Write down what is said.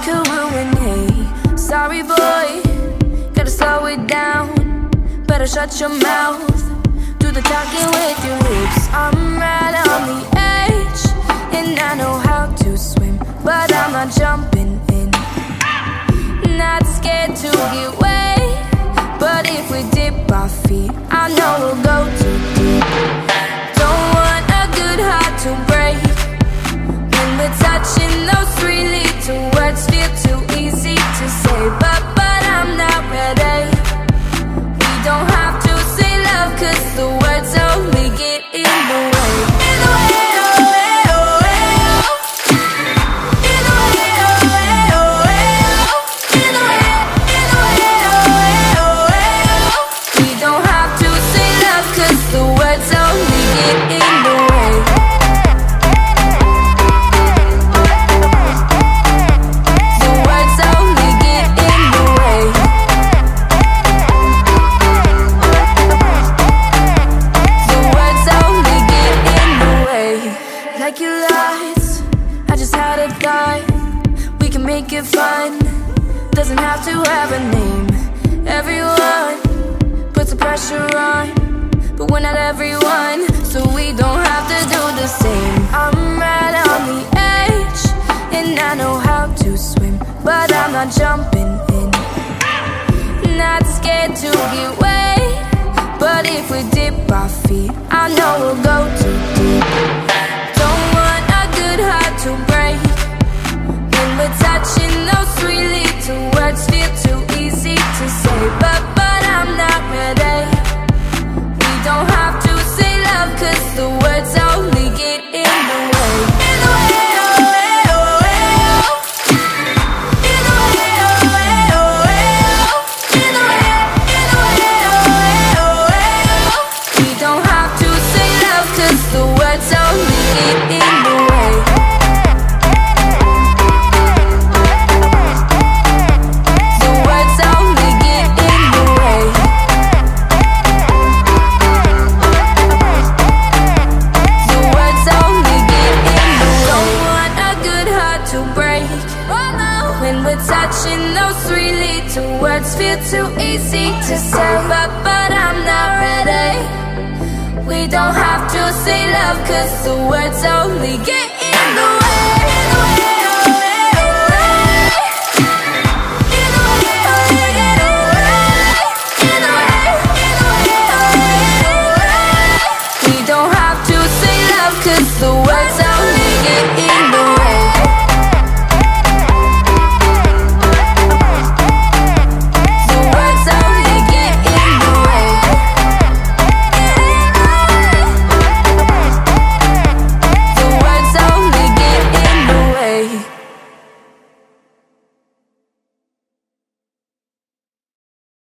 could ruin. Hey, sorry boy, gotta slow it down. Better shut your mouth, do the talking with your lips. I'm right on the edge, and I know how to swim, but I'm not jumping in. Not scared to get wet, but if we dip our feet, I know we'll go too deep. Don't want a good heart to break. When we're touching those three little words, feel too easy to say, but I'm not ready. We don't have to say love, 'cause the words only get in the way. In the way. Make it fun, doesn't have to have a name. Everyone puts the pressure on, but we're not everyone, so we don't have to do the same. I'm right on the edge, and I know how to swim, but I'm not jumping in. Not scared to get wet, but if we dip our feet, I know we'll go too deep. Don't want a good heart to break. We're touching those three little words, feel too easy to say, but I'm not ready. We don't have to say love, 'cause the words only get in the way. In the way. Touching those three little words feel too easy to say, but I'm not ready. We don't have to say love, 'cause the words only get in the way.